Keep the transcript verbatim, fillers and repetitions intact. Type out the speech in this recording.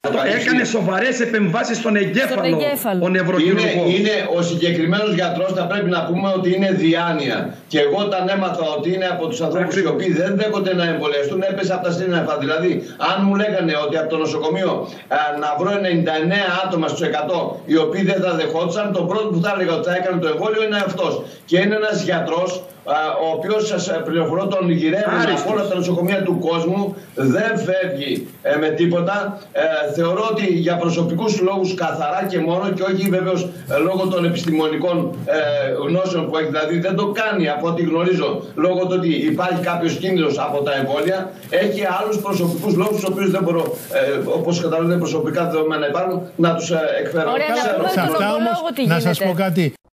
Έκανε σοβαρές επεμβάσεις στον εγκέφαλο, στον εγκέφαλο. Ο νευροχειρουργός. Είναι, είναι ο συγκεκριμένος γιατρός, θα πρέπει να πούμε ότι είναι διάνοια. Και εγώ όταν έμαθα ότι είναι από τους ανθρώπους οι οποίοι δεν δέχονται να εμβολιαστούν, έπεσε από τα σύννεφα. Δηλαδή, αν μου λέγανε ότι από το νοσοκομείο α, να βρω ενενήντα εννέα άτομα στους εκατό οι οποίοι δεν θα δεχόντουσαν, το πρώτο που θα έλεγα ότι θα έκανε το εμβόλιο είναι αυτός. Και είναι ένας γιατρός, ο οποίος, σας πληροφορώ, τον γυρεύουν από όλα τα νοσοκομεία του κόσμου, δεν φεύγει ε, με τίποτα. Ε, θεωρώ ότι για προσωπικούς λόγους καθαρά και μόνο, και όχι βέβαιος ε, λόγω των επιστημονικών ε, γνώσεων που έχει, δηλαδή δεν το κάνει από ό,τι γνωρίζω, λόγω του ότι υπάρχει κάποιος κίνδυνος από τα εμβόλια, έχει άλλους προσωπικούς λόγους, τους οποίους δεν μπορώ, ε, όπως καταλαβαίνετε, προσωπικά δεδομένα υπάρχουν, να τους ε, εκφέρω. Ωραία, να, να σας πω κάτι.